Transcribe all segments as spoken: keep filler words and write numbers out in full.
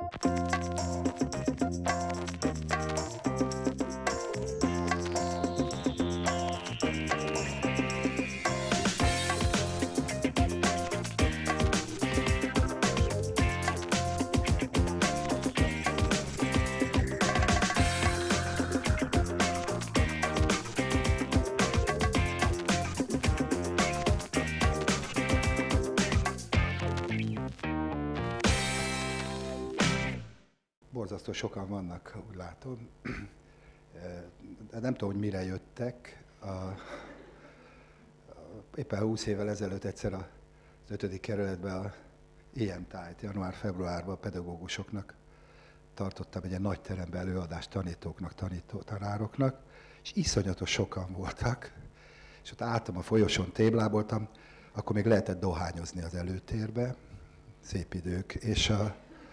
Borzasztó sokan vannak, úgy látom. De nem tudom, hogy mire jöttek. A, a, éppen húsz évvel ezelőtt egyszer az ötödik kerületben a i em tájt, január-februárban a pedagógusoknak tartottam egy ilyen nagy teremben előadást tanítóknak, tanító, tanároknak, és iszonyatos sokan voltak. És ott álltam a folyosón, tébláboltam, akkor még lehetett dohányozni az előtérbe, szép idők, és a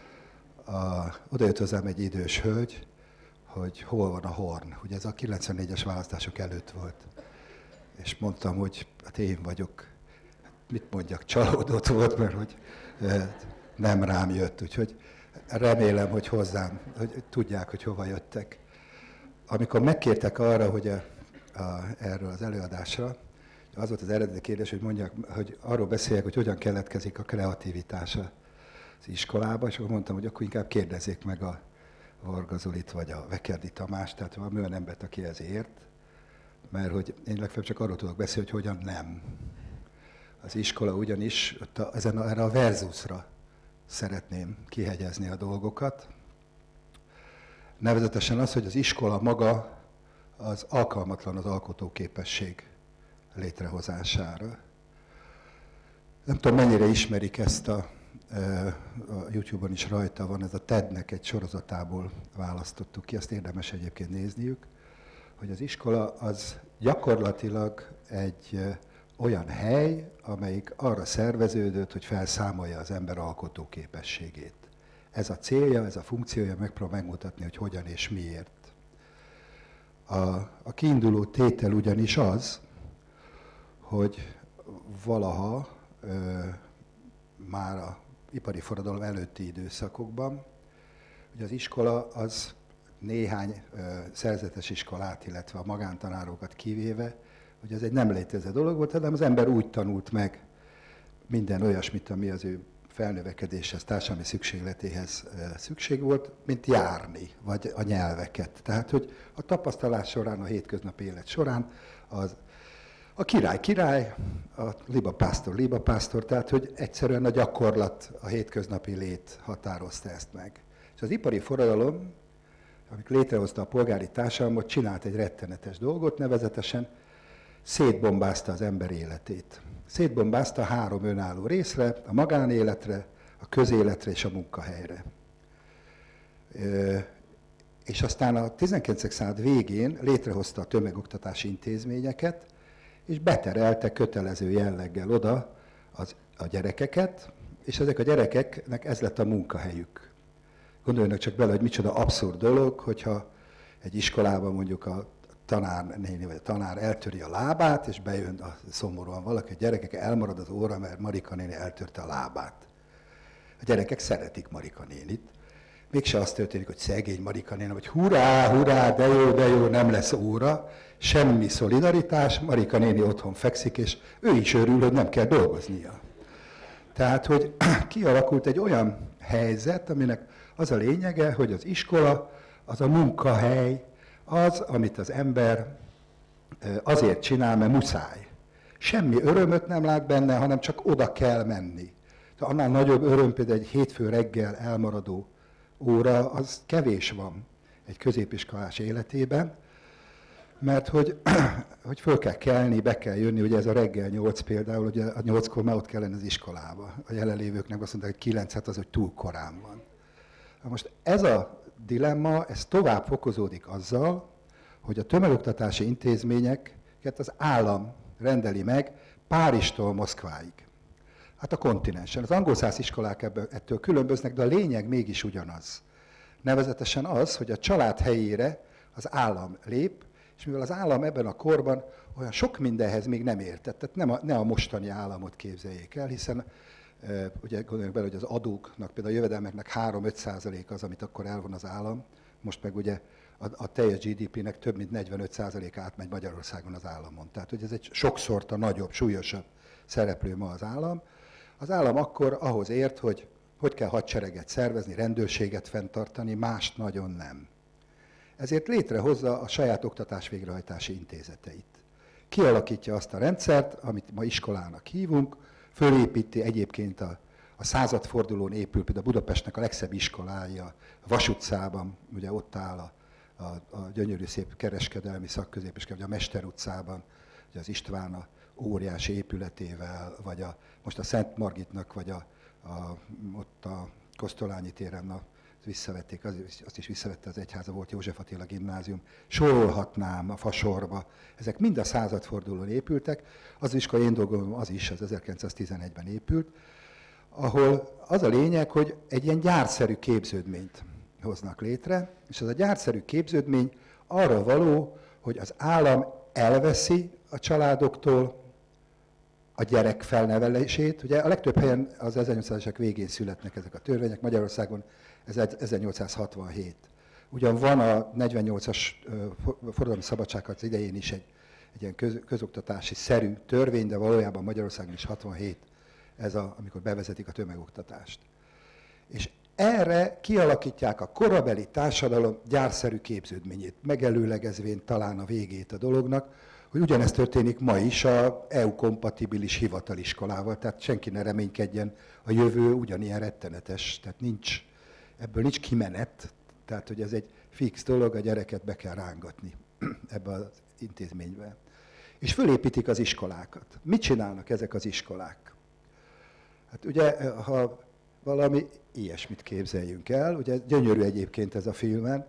A, oda jött hozzám egy idős hölgy, hogy hol van a Horn. Ugye ez a kilencvennégyes választások előtt volt. És mondtam, hogy hát én vagyok, mit mondjak, csalódott volt, mert hogy nem rám jött. Úgyhogy remélem, hogy hozzám, hogy tudják, hogy hova jöttek. Amikor megkértek arra, hogy a, a, erről az előadásra, az volt az eredeti kérdés, hogy mondják, hogy arról beszéljek, hogy hogyan keletkezik a kreativitás az iskolába, és akkor mondtam, hogy akkor inkább kérdezzék meg a Varga Zolit vagy a Vekerdi Tamást, tehát valami olyan embert, aki ez ért, mert hogy én legfeljebb csak arról tudok beszélni, hogy hogyan nem. Az iskola ugyanis ezen a, erre a verzusra szeretném kihegyezni a dolgokat. Nevezetesen az, hogy az iskola maga az alkalmatlan az alkotóképesség létrehozására. Nem tudom, mennyire ismerik ezt a a YouTube-on is rajta van, ez a TED-nek egy sorozatából választottuk ki, azt érdemes egyébként nézniük, hogy az iskola az gyakorlatilag egy olyan hely, amelyik arra szerveződött, hogy felszámolja az ember alkotó képességét. Ez a célja, ez a funkciója, megpróbál megmutatni, hogy hogyan és miért. A, a kiinduló tétel ugyanis az, hogy valaha ö, már a ipari forradalom előtti időszakokban, hogy az iskola az néhány ö, szerzetes iskolát, illetve a magántanárokat kivéve, hogy ez egy nem létező dolog volt, hanem az ember úgy tanult meg minden olyasmit, ami az ő felnövekedéshez, társadalmi szükségletéhez ö, szükség volt, mint járni, vagy a nyelveket. Tehát, hogy a tapasztalás során, a hétköznapi élet során az a király király, a libapásztor libapásztor, tehát hogy egyszerűen a gyakorlat, a hétköznapi lét határozta ezt meg. És az ipari forradalom, amikor létrehozta a polgári társadalmat, csinált egy rettenetes dolgot, nevezetesen szétbombázta az ember életét. Szétbombázta három önálló részre, a magánéletre, a közéletre és a munkahelyre. És aztán a tizenkilencedik század végén létrehozta a tömegoktatási intézményeket, és beterelte kötelező jelleggel oda az, a gyerekeket, és ezek a gyerekeknek ez lett a munkahelyük. Gondoljanak csak bele, hogy micsoda abszurd dolog, hogyha egy iskolában mondjuk a tanárnéni vagy a tanár eltöri a lábát, és bejön a szomorúan valaki, a gyerekek elmarad az óra, mert Marika néni eltörte a lábát. A gyerekek szeretik Marika nénit. Mégse az történik, hogy szegény Marika néni, vagy hurrá, hurrá, de jó, de jó, nem lesz óra, semmi szolidaritás, Marika néni otthon fekszik, és ő is örül, hogy nem kell dolgoznia. Tehát, hogy kialakult egy olyan helyzet, aminek az a lényege, hogy az iskola, az a munkahely, az, amit az ember azért csinál, mert muszáj. Semmi örömöt nem lát benne, hanem csak oda kell menni. De annál nagyobb öröm például egy hétfő reggel elmaradó óra, az kevés van egy középiskolás életében, mert hogy, hogy föl kell kelni, be kell jönni, ugye ez a reggel nyolc például, ugye a nyolckor már ott kell lenni az iskolába. A jelenlévőknek azt mondták, hogy kilenc, hát az, hogy túl korán van. Most ez a dilemma, ez tovább fokozódik azzal, hogy a tömegoktatási intézményeket az állam rendeli meg Párizstól Moszkváig. Hát a kontinensen. Az angol száz iskolák ebből, ettől különböznek, de a lényeg mégis ugyanaz. Nevezetesen az, hogy a család helyére az állam lép, és mivel az állam ebben a korban olyan sok mindenhez még nem értett, tehát nem a, ne a mostani államot képzeljék el, hiszen ugye gondoljunk bele, hogy az adóknak, például a jövedelmeknek három-öt százalék az, amit akkor elvon az állam, most meg ugye a, a teljes gé dé pének több mint negyvenöt százalék átmegy Magyarországon az államon. Tehát, hogy ez egy sokszorta nagyobb, súlyosabb szereplő ma az állam. Az állam akkor ahhoz ért, hogy hogy kell hadsereget szervezni, rendőrséget fenntartani, mást nagyon nem. Ezért létrehozza a saját oktatás végrehajtási intézeteit. Kialakítja azt a rendszert, amit ma iskolának hívunk, fölépíti egyébként a, a századfordulón épül, például Budapestnek a legszebb iskolája, a Vas utcában, ugye ott áll a, a, a gyönyörű szép kereskedelmi szakközépiskola, a Mester utcában, ugye az István a óriási épületével, vagy a, most a Szent Margitnak, vagy a, a, ott a Kosztolányi téren, a, visszavették, az, azt is visszavette az egyháza, volt József Attila gimnázium. Sorolhatnám a Fasorba. Ezek mind a századfordulón épültek. Az iskola, én dolgom, az is, az ezerkilencszáztizenegyben épült, ahol az a lényeg, hogy egy ilyen gyárszerű képződményt hoznak létre, és ez a gyárszerű képződmény arra való, hogy az állam elveszi a családoktól a gyerek felnevelését. Ugye a legtöbb helyen az ezernyolcszázasok végén születnek ezek a törvények, Magyarországon ez ezernyolcszázhatvanhét. Ugyan van a negyvennyolcas forradalmi szabadságharc idején is egy, egy ilyen köz, közoktatási szerű törvény, de valójában Magyarországon is hatvanhét, ez a, amikor bevezetik a tömegoktatást. És erre kialakítják a korabeli társadalom gyárszerű képződményét, megelőlegezvén talán a végét a dolognak, hogy ugyanezt történik ma is a é u-kompatibilis hivataliskolával, tehát senki ne reménykedjen, a jövő ugyanilyen rettenetes, tehát nincs, ebből nincs kimenet, tehát hogy ez egy fix dolog, a gyereket be kell rángatni ebbe az intézménybe. És fölépítik az iskolákat. Mit csinálnak ezek az iskolák? Hát ugye, ha valami ilyesmit képzeljünk el, ugye gyönyörű egyébként ez a filmen,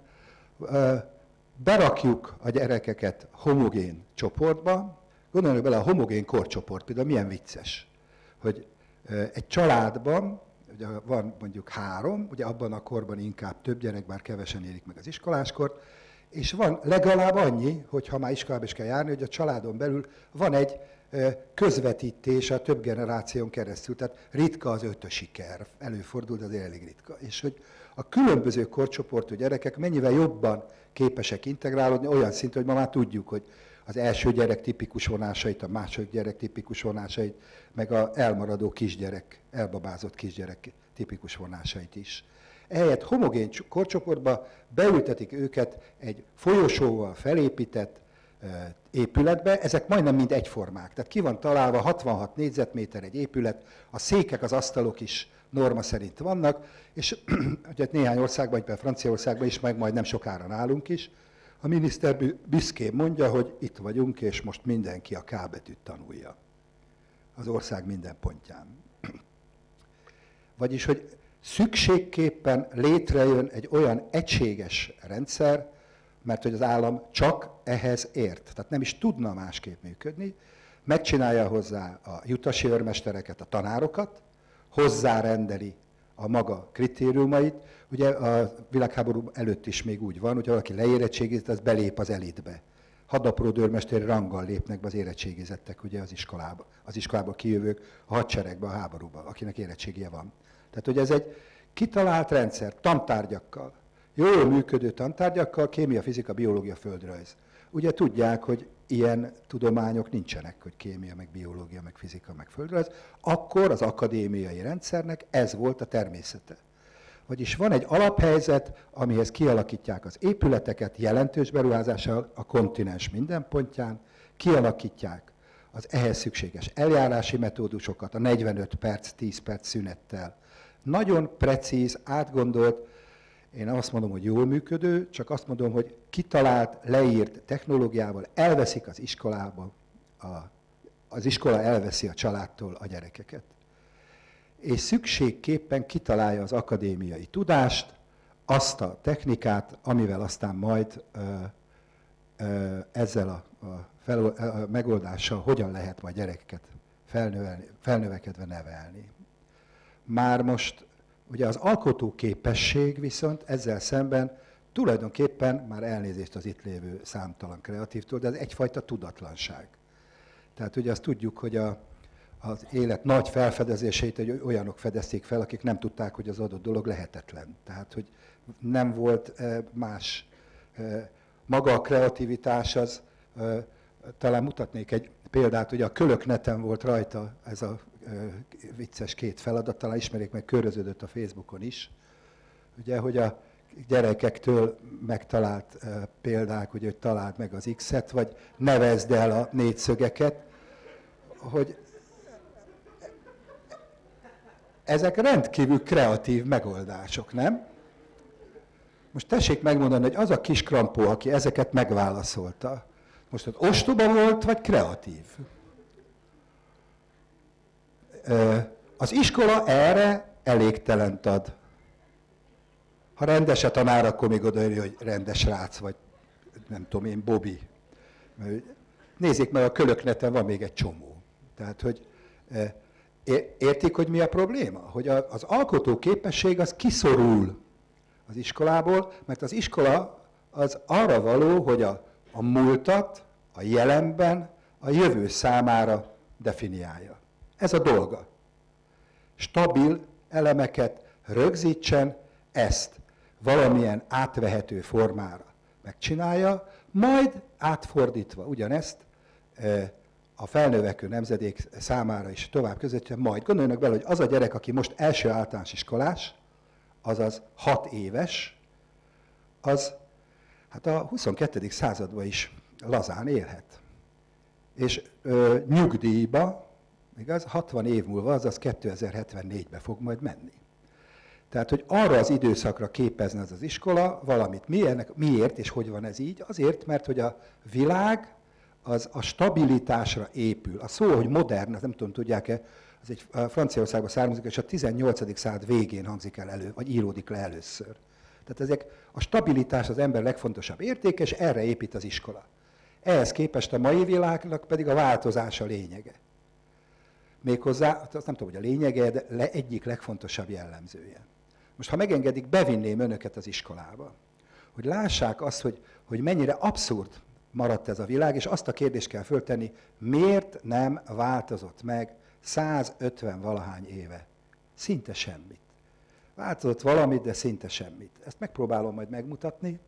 berakjuk a gyerekeket homogén csoportba, gondoljunk bele, a homogén korcsoport például milyen vicces, hogy egy családban, ugye van mondjuk három, ugye abban a korban inkább több gyerek, bár kevesen érik meg az iskoláskort, és van legalább annyi, hogy ha már iskolába is kell járni, hogy a családon belül van egy közvetítés a több generáción keresztül, tehát ritka az ötös siker, előfordul, de azért elég ritka. És hogy a különböző korcsoportú gyerekek mennyivel jobban képesek integrálódni, olyan szinten, hogy ma már tudjuk, hogy az első gyerek tipikus vonásait, a második gyerek tipikus vonásait, meg az elmaradó kisgyerek, elbabázott kisgyerek tipikus vonásait is. Ehelyett homogén korcsoportba beültetik őket egy folyosóval felépített épületbe, ezek majdnem mind egyformák. Tehát ki van találva hatvanhat négyzetméter egy épület, a székek, az asztalok is norma szerint vannak, és ugye néhány országban, például Franciaországban is, meg majd nem sokára nálunk is, a miniszter büszkén mondja, hogy itt vagyunk, és most mindenki a K betűt tanulja. Az ország minden pontján. Vagyis, hogy szükségképpen létrejön egy olyan egységes rendszer, mert hogy az állam csak ehhez ért. Tehát nem is tudna másképp működni. Megcsinálja hozzá a jutasi őrmestereket, a tanárokat, hozzárendeli a maga kritériumait. Ugye a világháború előtt is még úgy van, hogy valaki leérettségizett, az belép az elitbe. Hadapró őrmesteri ranggal lépnek be az érettségizettek ugye az iskolába. Az iskolába kijövők a hadseregbe, a háborúba, akinek érettségie van. Tehát, hogy ez egy kitalált rendszer, tantárgyakkal, jól működő tantárgyakkal, kémia, fizika, biológia, földrajz. Ugye tudják, hogy ilyen tudományok nincsenek, hogy kémia, meg biológia, meg fizika, meg földrajz. Akkor az akadémiai rendszernek ez volt a természete. Vagyis van egy alaphelyzet, amihez kialakítják az épületeket jelentős beruházással a kontinens minden pontján, kialakítják az ehhez szükséges eljárási metódusokat, a negyvenöt perc, tíz perc szünettel. Nagyon precíz, átgondolt, én azt mondom, hogy jól működő, csak azt mondom, hogy kitalált, leírt technológiával elveszik az iskolába, a, az iskola elveszi a családtól a gyerekeket. És szükségképpen kitalálja az akadémiai tudást, azt a technikát, amivel aztán majd ö, ö, ezzel a, a, fel, a megoldással hogyan lehet majd gyerekeket felnövekedve nevelni. Már most ugye az alkotó képesség viszont ezzel szemben tulajdonképpen már elnézést az itt lévő számtalan kreatívtól, de ez egyfajta tudatlanság. Tehát ugye azt tudjuk, hogy a, az élet nagy felfedezéseit hogy olyanok fedezték fel, akik nem tudták, hogy az adott dolog lehetetlen. Tehát, hogy nem volt más. Maga a kreativitás az, talán mutatnék egy példát, ugye a Kölökneten volt rajta ez a vicces két feladat, talán ismerik meg, köröződött a Facebookon is. Ugye, hogy a gyerekektől megtalált példák, hogy találd meg az X-et, vagy nevezd el a négyszögeket, hogy ezek rendkívül kreatív megoldások, nem? Most tessék megmondani, hogy az a kis krampó, aki ezeket megválaszolta, most ott ostoba volt, vagy kreatív? Az iskola erre elégtelent ad. Ha rendes a tanár, akkor még odaírja, hogy rendes rác, vagy nem tudom én, Bobby. Nézzék meg, a Kölökneten van még egy csomó. Tehát, hogy értik, hogy mi a probléma? Hogy az alkotó képesség az kiszorul az iskolából, mert az iskola az arra való, hogy a, a múltat a jelenben a jövő számára definiálja. Ez a dolga. Stabil elemeket rögzítsen, ezt valamilyen átvehető formára megcsinálja, majd átfordítva ugyanezt a felnövekvő nemzedék számára is tovább közvetítve, majd gondoljanak bele, hogy az a gyerek, aki most első általános iskolás, azaz hat éves, az hát a huszonkettedik században is lazán élhet. És ö, nyugdíjba, igaz, hatvan év múlva, azaz kétezer-hetvennégybe fog majd menni. Tehát, hogy arra az időszakra képezne az az iskola valamit. Miért, miért és hogy van ez így? Azért, mert hogy a világ az a stabilitásra épül. A szó, hogy modern, nem tudom, tudják-e, az egy Franciaországban származik, és a tizennyolcadik század végén hangzik el elő, vagy íródik le először. Tehát ezek a stabilitás az ember legfontosabb értéke, és erre épít az iskola. Ehhez képest a mai világnak pedig a változás a lényege. Méghozzá, azt nem tudom, hogy a lényege, de le egyik legfontosabb jellemzője. Most, ha megengedik, bevinném önöket az iskolába, hogy lássák azt, hogy, hogy mennyire abszurd maradt ez a világ, és azt a kérdést kell föltenni, miért nem változott meg százötven valahány éve? Szinte semmit. Változott valamit, de szinte semmit. Ezt megpróbálom majd megmutatni.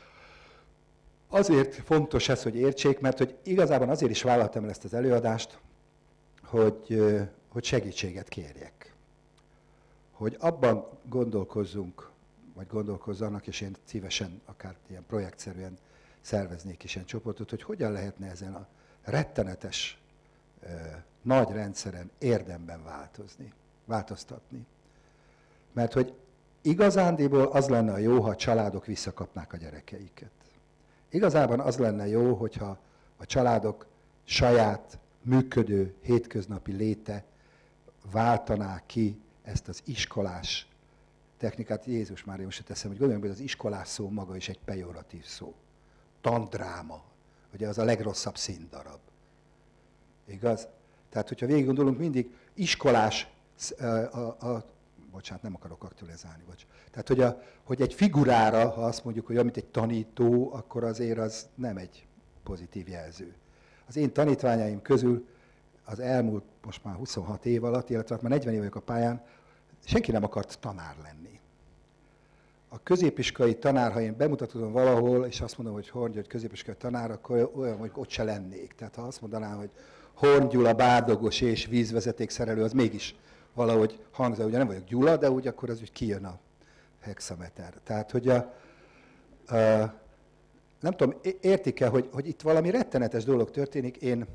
Azért fontos ez, hogy értsék, mert hogy igazából azért is vállaltam el ezt az előadást, hogy, hogy segítséget kérjek. Hogy abban gondolkozzunk, vagy gondolkozzanak, és én szívesen akár ilyen projektszerűen szerveznék is ilyen csoportot, hogy hogyan lehetne ezen a rettenetes nagy rendszeren érdemben változni, változtatni. Mert hogy igazándiból az lenne a jó, ha a családok visszakapnák a gyerekeiket. Igazában az lenne jó, hogyha a családok saját, működő, hétköznapi léte váltaná ki ezt az iskolás technikát. Jézus Mária, most teszem, hogy gondoljunk, hogy az iskolás szó maga is egy pejoratív szó. Tandráma, ugye az a legrosszabb színdarab. Igaz? Tehát, hogyha végig gondolunk, mindig iskolás, a, a, a, bocsánat, nem akarok aktualizálni, bocs. Tehát, hogy, a, hogy egy figurára, ha azt mondjuk, hogy amit egy tanító, akkor azért az nem egy pozitív jelző. Az én tanítványaim közül az elmúlt most már huszonhat év alatt, illetve már negyven év vagyok a pályán, senki nem akart tanár lenni. A középiskolai tanár, ha én bemutatom valahol, és azt mondom, hogy Horn György középiskolai tanár, akkor olyan, hogy ott se lennék. Tehát ha azt mondanám, hogy Horn Gyula bárdogos és vízvezetékszerelő, az mégis valahogy hangzik, ugye nem vagyok Gyula, de úgy akkor az úgy kijön a hexameter. Tehát, hogy a, a, nem tudom, értik-e, hogy, hogy itt valami rettenetes dolog történik. Én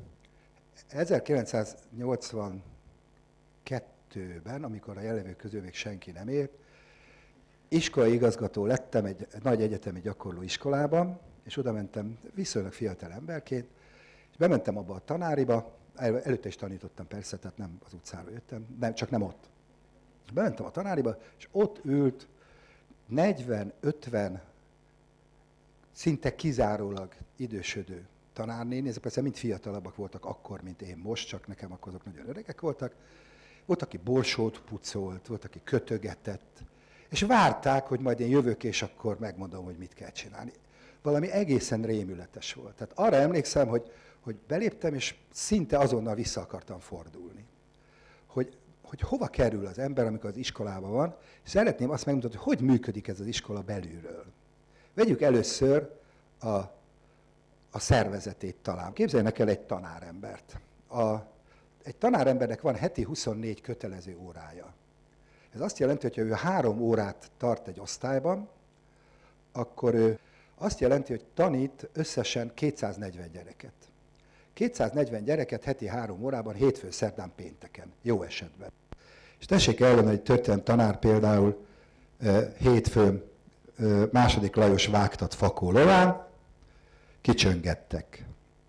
ezerkilencszáznyolcvankettőben, amikor a jelenlévők közül még senki nem ért, iskolai igazgató lettem egy nagy egyetemi gyakorló iskolában, és oda mentem viszonylag fiatal emberként, és bementem abba a tanáriba, el, előtte is tanítottam persze, tehát nem az utcára jöttem, nem, csak nem ott. Bementem a tanáriba, és ott ült negyven-ötven szinte kizárólag idősödő tanárnéni, ezek persze mind fiatalabbak voltak akkor, mint én most, csak nekem akkor azok nagyon öregek voltak. Volt, aki borsót pucolt, volt, aki kötögetett, és várták, hogy majd én jövök, és akkor megmondom, hogy mit kell csinálni. Valami egészen rémületes volt. Tehát arra emlékszem, hogy, hogy beléptem, és szinte azonnal vissza akartam fordulni. hogy, hogy hova kerül az ember, amikor az iskolában van, és szeretném azt megmutatni, hogy hogy működik ez az iskola belülről. Vegyük először a, a szervezetét talán. Képzeljenek el egy tanárembert. A, egy tanárembernek van heti huszonnégy kötelező órája. Ez azt jelenti, hogy ha ő három órát tart egy osztályban, akkor ő azt jelenti, hogy tanít összesen kétszáznegyven gyereket. kétszáznegyven gyereket heti három órában, hétfőn, szerdán, pénteken, jó esetben. És tessék ellen, hogy történet tanár például hétfőn második Lajos vágtat Fakó lován, kicsöngettek.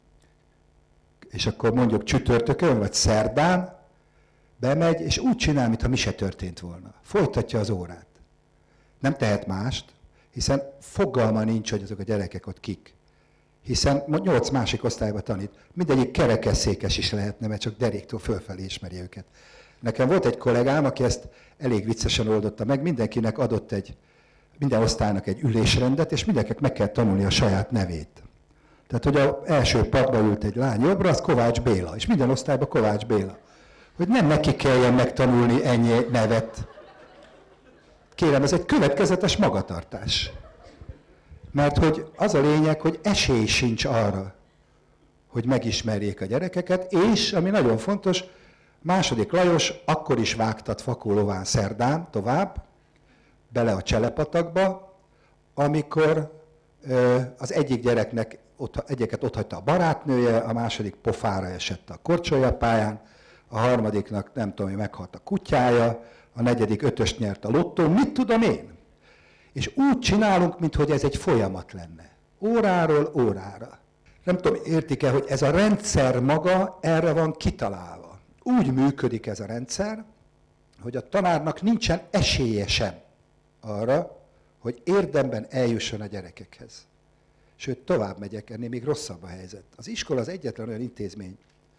És akkor mondjuk csütörtökön vagy szerdán bemegy, és úgy csinál, mintha mi se történt volna. Folytatja az órát. Nem tehet mást, hiszen fogalma nincs, hogy azok a gyerekek ott kik. Hiszen nyolc másik osztályba tanít. Mindegyik kerekesszékes is lehetne, mert csak deréktől fölfelé ismeri őket. Nekem volt egy kollégám, aki ezt elég viccesen oldotta meg, mindenkinek adott egy, minden osztálynak egy ülésrendet, és mindenkinek meg kell tanulni a saját nevét. Tehát, hogy az első padba ült egy lány jobbra, az Kovács Béla, és minden osztályban Kovács Béla. Hogy nem neki kelljen megtanulni ennyi nevet. Kérem, ez egy következetes magatartás. Mert hogy az a lényeg, hogy esély sincs arra, hogy megismerjék a gyerekeket, és, ami nagyon fontos, második Lajos akkor is vágtat Fakó lován szerdán tovább, bele a Cselepatakba, amikor ö, az egyik gyereknek ott, egyeket otthagyta a barátnője, a második pofára esett a korcsolyapályán, a harmadiknak nem tudom, hogy meghalt a kutyája, a negyedik ötöst nyert a lottó, mit tudom én? És úgy csinálunk, minthogy ez egy folyamat lenne. Óráról órára. Nem tudom, értik-e, hogy ez a rendszer maga erre van kitalálva. Úgy működik ez a rendszer, hogy a tanárnak nincsen esélye sem arra, hogy érdemben eljusson a gyerekekhez. Sőt, tovább megyek, ennél még rosszabb a helyzet. Az iskola az egyetlen olyan intézmény,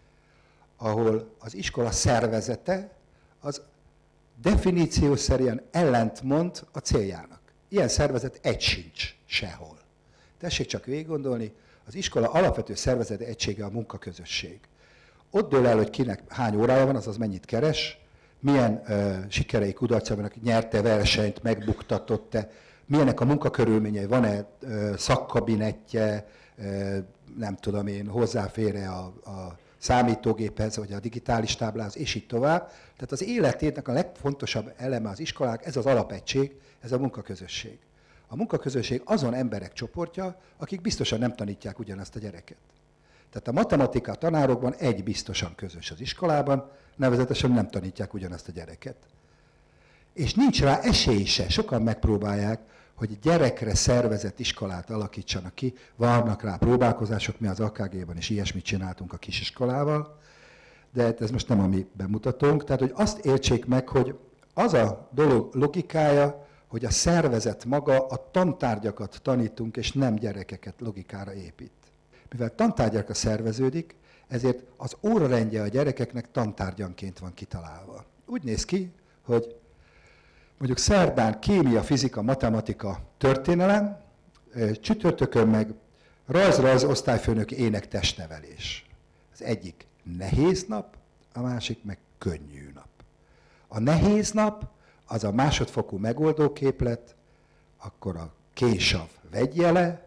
ahol az iskola szervezete az definíció szerint ellentmond a céljának. Ilyen szervezet egy sincs sehol. Tessék csak végig gondolni, az iskola alapvető szervezeti egysége a munkaközösség. Ott dől el, hogy kinek hány órája van, azaz mennyit keres, milyen uh, sikerei, kudarcai vannak, nyerte versenyt, megbuktatott-e, milyenek a munkakörülményei, van-e uh, szakkabinetje, uh, nem tudom én, hozzáfér-e a, a számítógéphez, vagy a digitális táblához, és így tovább. Tehát az életének a legfontosabb eleme az iskolák, ez az alapegység, ez a munkaközösség. A munkaközösség azon emberek csoportja, akik biztosan nem tanítják ugyanazt a gyereket. Tehát a matematika tanárokban egy biztosan közös az iskolában, nevezetesen nem tanítják ugyanazt a gyereket. És nincs rá esély se, sokan megpróbálják, hogy gyerekre szervezett iskolát alakítsanak ki, vannak rá próbálkozások, mi az á ká gé-ban is ilyesmit csináltunk a kisiskolával, de ez most nem a mi bemutatónk, tehát hogy azt értsék meg, hogy az a dolog logikája, hogy a szervezet maga a tantárgyakat tanítunk, és nem gyerekeket logikára épít. Mivel tantárgyakra szerveződik, ezért az órarendje a gyerekeknek tantárgyanként van kitalálva. Úgy néz ki, hogy mondjuk szerdán kémia, fizika, matematika, történelem, csütörtökön meg rajz-rajz osztályfőnök ének testnevelés. Az egyik nehéz nap, a másik meg könnyű nap. A nehéz nap az a másodfokú megoldóképlet, akkor a késav vegyjele,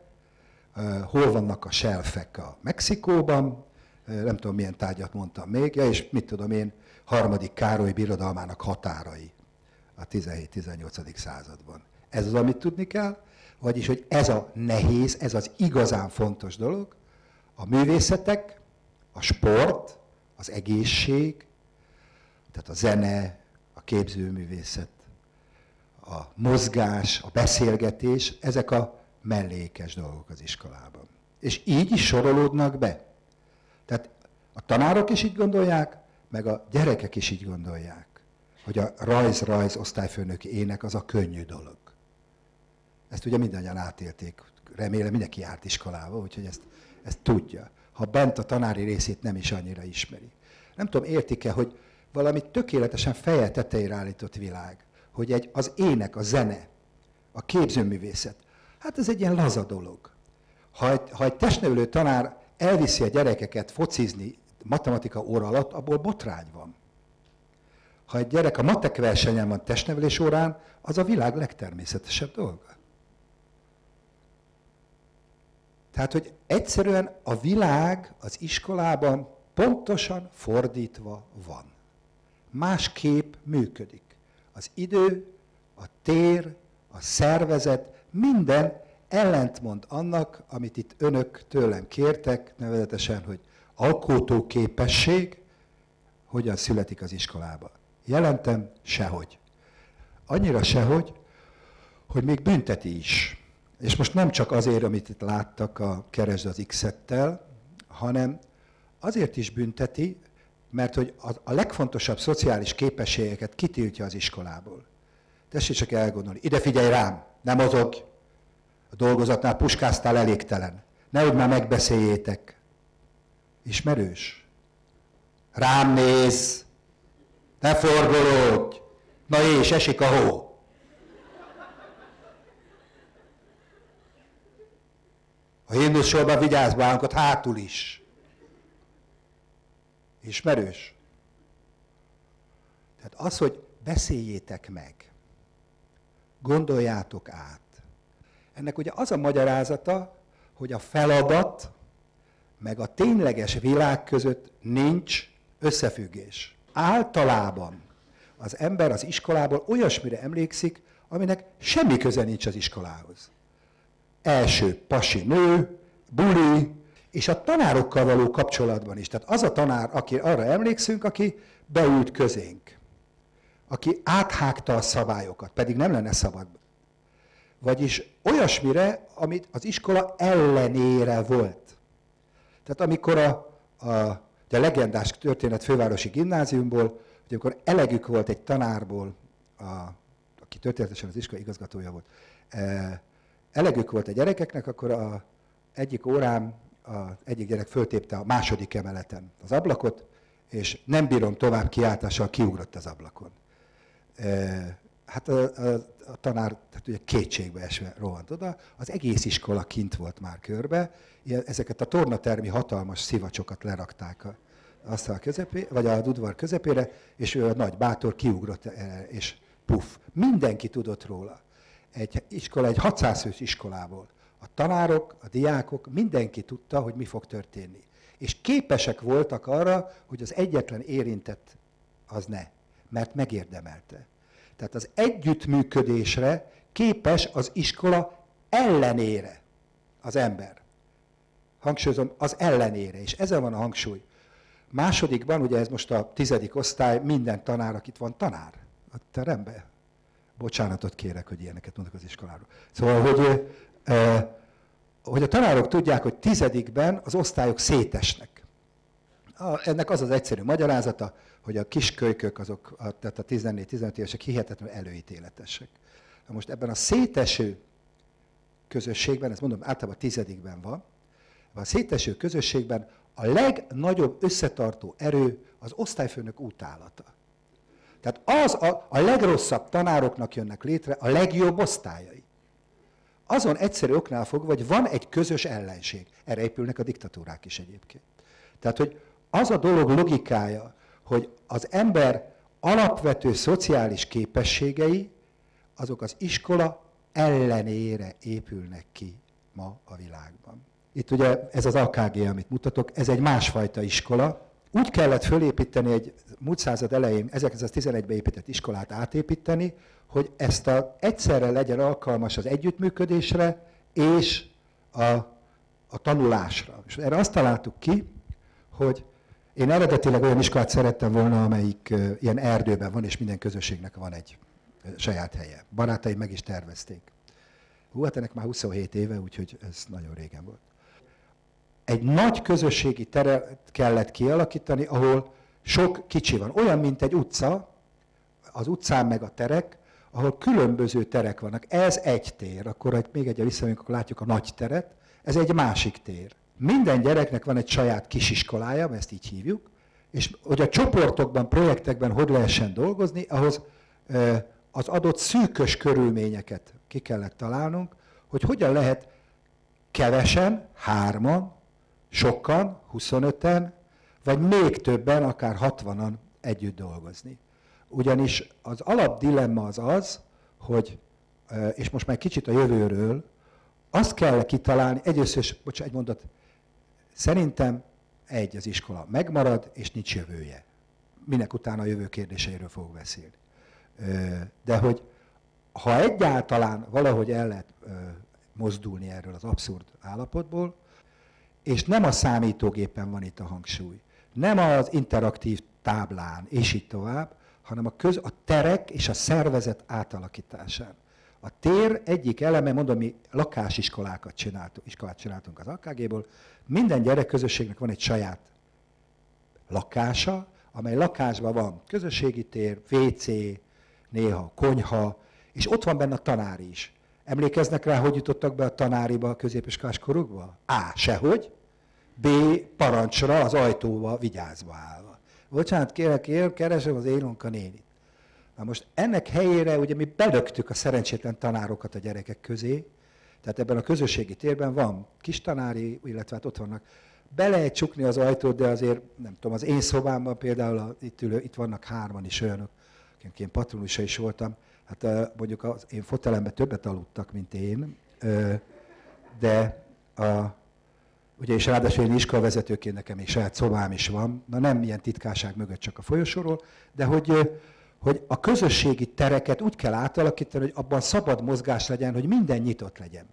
hol vannak a selfek a Mexikóban, nem tudom milyen tárgyat mondtam még, ja, és mit tudom én, harmadik Károly birodalmának határai a tizenhét-tizennyolcadik században. Ez az, amit tudni kell, vagyis, hogy ez a nehéz, ez az igazán fontos dolog, a művészetek, a sport, az egészség, tehát a zene, a képzőművészet, a mozgás, a beszélgetés, ezek a mellékes dolgok az iskolában. És így is sorolódnak be. Tehát a tanárok is így gondolják, meg a gyerekek is így gondolják, hogy a rajz-rajz osztályfőnöki ének az a könnyű dolog. Ezt ugye mindannyian átélték, remélem mindenki járt iskolába, úgyhogy ezt, ezt tudja. Ha bent a tanári részét nem is annyira ismeri. Nem tudom, értik-e, hogy valami tökéletesen feje tetejére állított világ, hogy egy, az ének, a zene, a képzőművészet, hát ez egy ilyen laza dolog. Ha egy, ha egy testnevelő tanár elviszi a gyerekeket focizni matematika óra alatt, abból botrány van. Ha egy gyerek a matek versenyen van testnevelés órán, az a világ legtermészetesebb dolga. Tehát, hogy egyszerűen a világ az iskolában pontosan fordítva van. Másképp működik. Az idő, a tér, a szervezet, minden ellentmond annak, amit itt önök tőlem kértek, nevezetesen, hogy alkotó képesség hogyan születik az iskolában. Jelentem, sehogy. Annyira sehogy, hogy még bünteti is. És most nem csak azért, amit itt láttak a Keresd az X-ettel, hanem azért is bünteti, mert hogy a legfontosabb szociális képességeket kitiltja az iskolából. Tessék csak elgondolni, ide figyelj rám, ne mozogj, a dolgozatnál puskáztál elégtelen, nehogy már megbeszéljétek. Ismerős? Rám néz, ne forgolódj, na és esik a hó. A himnuszsorban vigyázz bánkat hátul is. Ismerős? Tehát az, hogy beszéljétek meg, gondoljátok át. Ennek ugye az a magyarázata, hogy a feladat meg a tényleges világ között nincs összefüggés. Általában az ember az iskolából olyasmire emlékszik, aminek semmi köze nincs az iskolához. Első pasi nő, buli, és a tanárokkal való kapcsolatban is. Tehát az a tanár, aki arra emlékszünk, aki beült közénk, aki áthágta a szabályokat, pedig nem lenne szabad. Vagyis olyasmire, amit az iskola ellenére volt. Tehát amikor a, a, a legendás történet fővárosi gimnáziumból, hogy amikor elegük volt egy tanárból, a, aki történetesen az iskola igazgatója volt, e, elegük volt a gyerekeknek, akkor a egyik órán az egyik gyerek föltépte a második emeleten az ablakot, és nem bírom tovább kiáltással kiugrott az ablakon. E, hát a, a, a tanár tehát ugye kétségbe esve rohant oda, az egész iskola kint volt már körbe, ilyen, ezeket a tornatermi hatalmas szivacsokat lerakták a asztal közepé, vagy a udvar közepére, és ő a nagy bátor kiugrott, és puff. Mindenki tudott róla. Egy iskola, egy hatszáz fős iskolából. A tanárok, a diákok, mindenki tudta, hogy mi fog történni. És képesek voltak arra, hogy az egyetlen érintett az ne, mert megérdemelte. Tehát az együttműködésre képes az iskola ellenére az ember. Hangsúlyozom, az ellenére, és ezen van a hangsúly. Másodikban, ugye ez most a tizedik osztály, minden tanár, akit van tanár a teremben. Bocsánatot kérek, hogy ilyeneket mondok az iskoláról. Szóval, hogy, eh, hogy a tanárok tudják, hogy tizedikben az osztályok szétesnek. A, ennek az az egyszerű magyarázata, hogy a kiskölykök, azok, a, tehát a tizennégy-tizenöt évesek hihetetlenül előítéletesek. Na most ebben a széteső közösségben, ezt mondom, általában a tizedikben van, a széteső közösségben a legnagyobb összetartó erő az osztályfőnök utálata. Tehát az a, a legrosszabb tanároknak jönnek létre a legjobb osztályai. Azon egyszerű oknál fogva, hogy van egy közös ellenség. Erre épülnek a diktatúrák is egyébként. Tehát, hogy az a dolog logikája, hogy az ember alapvető szociális képességei, azok az iskola ellenére épülnek ki ma a világban. Itt ugye ez az á ká gé, amit mutatok, ez egy másfajta iskola. Úgy kellett fölépíteni egy múlt század elején ezerkilencszáztizenegyben épített iskolát átépíteni, hogy ezt a, egyszerre legyen alkalmas az együttműködésre és a, a tanulásra. És erre azt találtuk ki, hogy én eredetileg olyan iskolát szerettem volna, amelyik uh, ilyen erdőben van, és minden közösségnek van egy uh, saját helye. Barátaim meg is tervezték. Hú, hát ennek már huszonhét éve, úgyhogy ez nagyon régen volt. Egy nagy közösségi teret kellett kialakítani, ahol sok kicsi van. Olyan, mint egy utca, az utcán meg a terek, ahol különböző terek vannak. Ez egy tér, akkor egy, még egyre visszamegyünk, akkor látjuk a nagy teret, ez egy másik tér. Minden gyereknek van egy saját kisiskolája, ezt így hívjuk, és hogy a csoportokban, projektekben hogy lehessen dolgozni, ahhoz az adott szűkös körülményeket ki kellett találnunk, hogy hogyan lehet kevesen, hárman, sokan, huszonöten, vagy még többen, akár hatvanan együtt dolgozni. Ugyanis az alapdilemma az az, hogy, és most már kicsit a jövőről, azt kell kitalálni, egyrészt, bocsánat, egy mondat, szerintem egy, az iskola megmarad, és nincs jövője. Minek utána a jövő kérdéseiről fogok beszélni. De hogy ha egyáltalán valahogy el lehet mozdulni erről az abszurd állapotból, és nem a számítógépen van itt a hangsúly, nem az interaktív táblán, és így tovább, hanem a, köz, a terek és a szervezet átalakításán. A tér egyik eleme, mondom, mi lakásiskolákat csináltunk, iskolát csináltunk az á ká gé-ból, minden gyerekközösségnek van egy saját lakása, amely lakásban van közösségi tér, vé cé, néha konyha, és ott van benne a tanár is. Emlékeznek rá, hogy jutottak be a tanáriba a középiskolás korukba? A. Sehogy. B. Parancsra az ajtóba vigyázva állva. Bocsánat, kérek, kérek, keresem az Élonka nénit. Na most ennek helyére ugye mi belöktük a szerencsétlen tanárokat a gyerekek közé, tehát ebben a közösségi térben van kis tanári, illetve hát ott vannak. Be lehet csukni az ajtót, de azért, nem tudom, az én szobámban például a, itt, ülő, itt vannak hárman is olyanok, akik én patronusa is voltam, hát mondjuk az én fotelemben többet aludtak, mint én, de a, ugye és ráadásul én iskolavezetőként nekem még saját szobám is van, na nem ilyen titkárság mögött csak a folyosóról, de hogy, hogy a közösségi tereket úgy kell átalakítani, hogy abban szabad mozgás legyen, hogy minden nyitott legyen.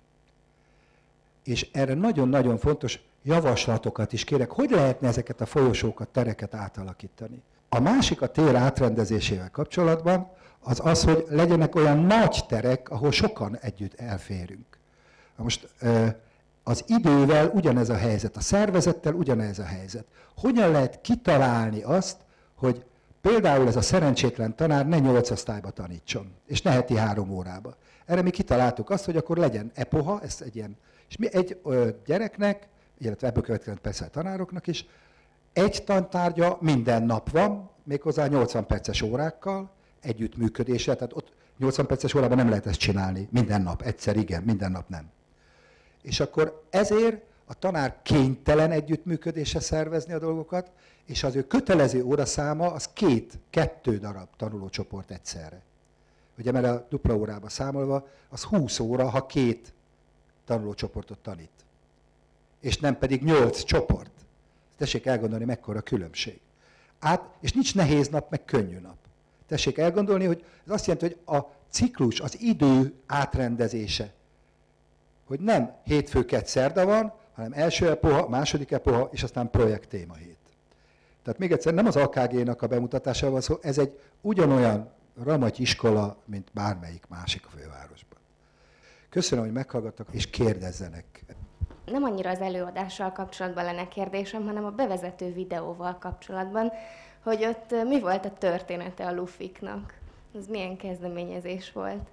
És erre nagyon-nagyon fontos javaslatokat is kérek, hogy lehetne ezeket a folyosókat, tereket átalakítani. A másik a tér átrendezésével kapcsolatban az az, hogy legyenek olyan nagy terek, ahol sokan együtt elférünk. Most az idővel ugyanez a helyzet, a szervezettel ugyanez a helyzet. Hogyan lehet kitalálni azt, hogy például ez a szerencsétlen tanár ne nyolc osztályba tanítson, és ne heti három órába. Erre mi kitaláltuk azt, hogy akkor legyen epoha, ez egy ilyen, és mi egy ö, gyereknek, illetve ebből következően persze a tanároknak is, egy tantárgya minden nap van, méghozzá nyolcvan perces órákkal, együttműködéssel, tehát ott nyolcvan perces órában nem lehet ezt csinálni, minden nap, egyszer igen, minden nap nem. És akkor ezért a tanár kénytelen együttműködésre szervezni a dolgokat, és az ő kötelező óraszáma az két, kettő darab tanulócsoport egyszerre. Ugye, mert a dupla órába számolva, az húsz óra, ha két tanulócsoportot tanít. És nem pedig nyolc csoport. Tessék elgondolni, mekkora különbség. Át, és nincs nehéz nap, meg könnyű nap. Tessék elgondolni, hogy ez azt jelenti, hogy a ciklus, az idő átrendezése, hogy nem hétfő, kedd, szerda van, hanem első epoha, második epoha, és aztán projekt téma hét. Tehát még egyszer, nem az á ká gé-nak a bemutatásával van szó, ez egy ugyanolyan ramaty iskola, mint bármelyik másik a fővárosban. Köszönöm, hogy meghallgattak, és kérdezzenek. Nem annyira az előadással kapcsolatban lenne kérdésem, hanem a bevezető videóval kapcsolatban, hogy ott mi volt a története a lufiknak? Ez milyen kezdeményezés volt?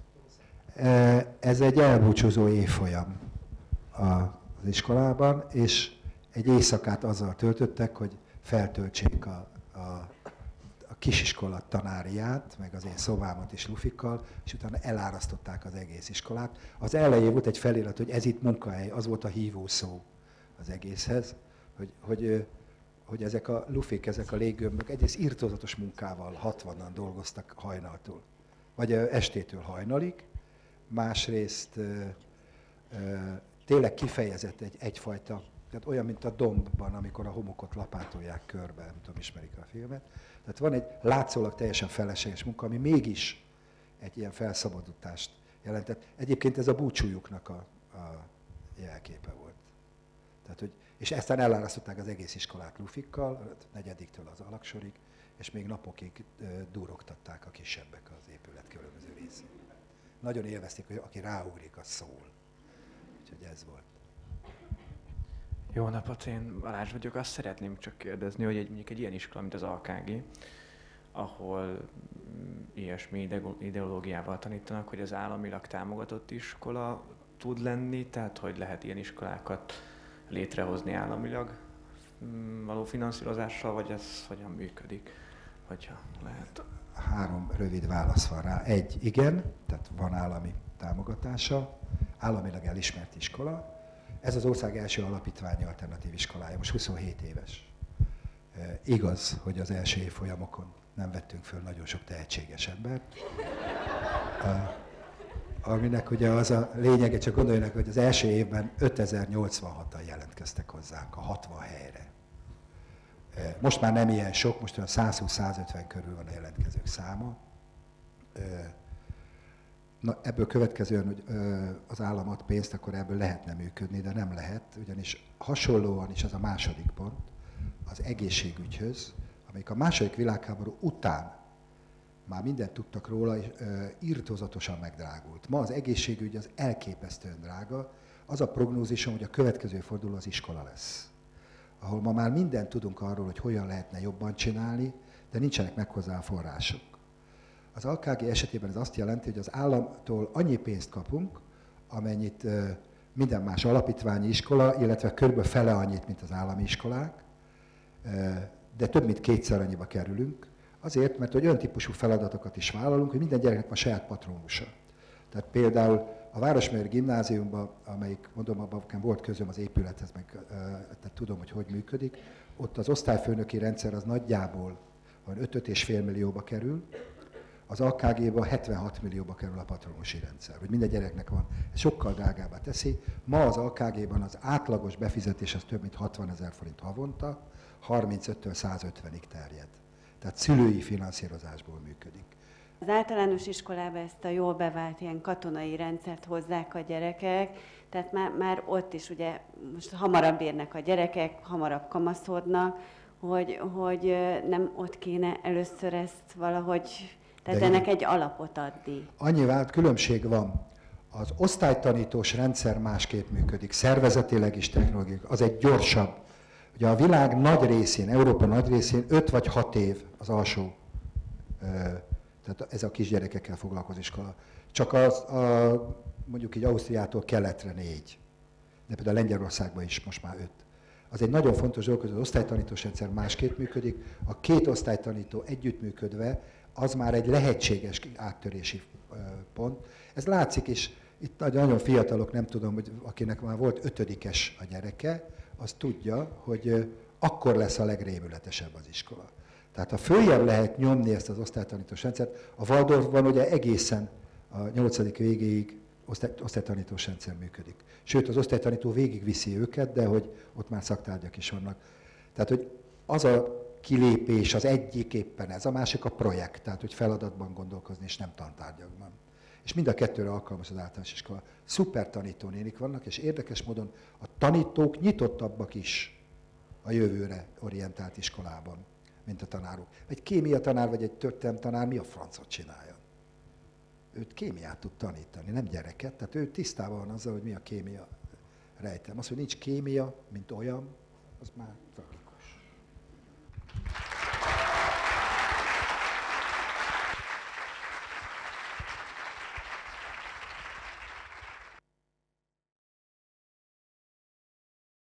Ez egy elbúcsúzó évfolyam az iskolában, és egy éjszakát azzal töltöttek, hogy feltöltsék a, a, a kisiskola tanáriát, meg az én szobámat is lufikkal, és utána elárasztották az egész iskolát. Az elején volt egy felirat, hogy ez itt munkahely, az volt a hívó szó az egészhez, hogy, hogy, hogy ezek a lufik, ezek a léggömbök egyrészt irtózatos munkával hatvanan dolgoztak hajnaltól, vagy estétől hajnalig, másrészt ö, ö, tényleg kifejezett egy, egyfajta, tehát olyan, mint a Dombban, amikor a homokot lapátolják körbe, nem tudom, ismerik a filmet. Tehát van egy látszólag teljesen felesleges munka, ami mégis egy ilyen felszabadítást jelentett. Egyébként ez a búcsújuknak a, a jelképe volt. Tehát, hogy, és aztán elárasztották az egész iskolát lufikkal, a negyediktől az alaksorig, és még napokig ö, durogtatták a kisebbek az épület különböző részén. Nagyon élvezték, hogy aki ráugrik, az szól. Úgyhogy ez volt. Jó napot, én Balázs vagyok. Azt szeretném csak kérdezni, hogy egy, mondjuk egy ilyen iskola, mint az á ká gé, ahol ilyesmi ideológiával tanítanak, hogy az államilag támogatott iskola tud lenni, tehát hogy lehet ilyen iskolákat létrehozni államilag való finanszírozással, vagy ez hogyan működik, hogyha lehet? Három rövid válasz van rá. Egy, igen, tehát van állami támogatása, államilag elismert iskola. Ez az ország első alapítványi alternatív iskolája, most huszonhét éves. E, igaz, hogy az első évfolyamokon nem vettünk föl nagyon sok tehetséges embert. Aminek ugye az a lényege, csak gondoljanak, hogy az első évben ötezer-nyolcvanhatan jelentkeztek hozzánk a hatvan helyre. Most már nem ilyen sok, most olyan százhúsz-százötven körül van a jelentkezők száma. Na, ebből következően, hogy az állam ad pénzt, akkor ebből lehetne működni, de nem lehet, ugyanis hasonlóan is az a második pont az egészségügyhöz, amelyik a második világháború után már mindent tudtak róla, és irtózatosan megdrágult. Ma az egészségügy az elképesztően drága, az a prognózisom, hogy a következő forduló az iskola lesz, ahol ma már mindent tudunk arról, hogy hogyan lehetne jobban csinálni, de nincsenek meg hozzá a források. Az á ká gé esetében ez azt jelenti, hogy az államtól annyi pénzt kapunk, amennyit minden más alapítványi iskola, illetve kb. Fele annyit, mint az állami iskolák, de több mint kétszer annyiba kerülünk, azért, mert hogy olyan típusú feladatokat is vállalunk, hogy minden gyereknek van saját patronusa. Tehát például a Városmajori Gimnáziumban, amelyik, mondom, abban volt közöm az épülethez, meg tehát tudom, hogy hogy működik, ott az osztályfőnöki rendszer az nagyjából öt és fél millióba kerül, az á ká gé-ban hetvenhat millióba kerül a patronusi rendszer, hogy minden gyereknek van. Ez sokkal drágábbá teszi. Ma az á ká gé-ban az átlagos befizetés az több mint hatvanezer forint havonta, harmincöttől százötvenig terjed. Tehát szülői finanszírozásból működik. Az általános iskolában ezt a jól bevált ilyen katonai rendszert hozzák a gyerekek, tehát már, már ott is ugye most hamarabb érnek a gyerekek, hamarabb kamaszodnak, hogy, hogy nem ott kéne először ezt valahogy, tehát de ennek egy alapot adni. Annyi vált különbség van. Az osztálytanítós rendszer másképp működik, szervezetileg is, technológiailag, az egy gyorsabb. Ugye a világ nagy részén, Európa nagy részén öt vagy hat év az alsó, tehát ez a kisgyerekekkel foglalkozó iskola. Csak az, a, mondjuk így Ausztriától keletre négy, de például Lengyelországban is most már öt. Az egy nagyon fontos dolog, hogy az osztálytanítós rendszer másképp működik. A két osztálytanító együttműködve, az már egy lehetséges áttörési pont. Ez látszik is, itt nagyon fiatalok, nem tudom, hogy akinek már volt ötödikes a gyereke, az tudja, hogy akkor lesz a legrémületesebb az iskola. Tehát ha följebb lehet nyomni ezt az osztálytanítós rendszert, a Waldorfban ugye egészen a nyolcadik végéig osztály, osztálytanítós rendszer működik. Sőt, az osztálytanító végigviszi őket, de hogy ott már szaktárgyak is vannak. Tehát, hogy az a kilépés az egyik éppen ez, a másik a projekt, tehát hogy feladatban gondolkozni, és nem tantárgyakban. És mind a kettőre alkalmas az általános iskola. Szuper tanítónénik vannak, és érdekes módon a tanítók nyitottabbak is a jövőre orientált iskolában, mint a tanárok. Egy kémia tanár vagy egy történelem tanár mi a francot csinálja? Őt kémiát tud tanítani, nem gyereket, tehát ő tisztában van azzal, hogy mi a kémia rejtelme. Az, hogy nincs kémia, mint olyan, az már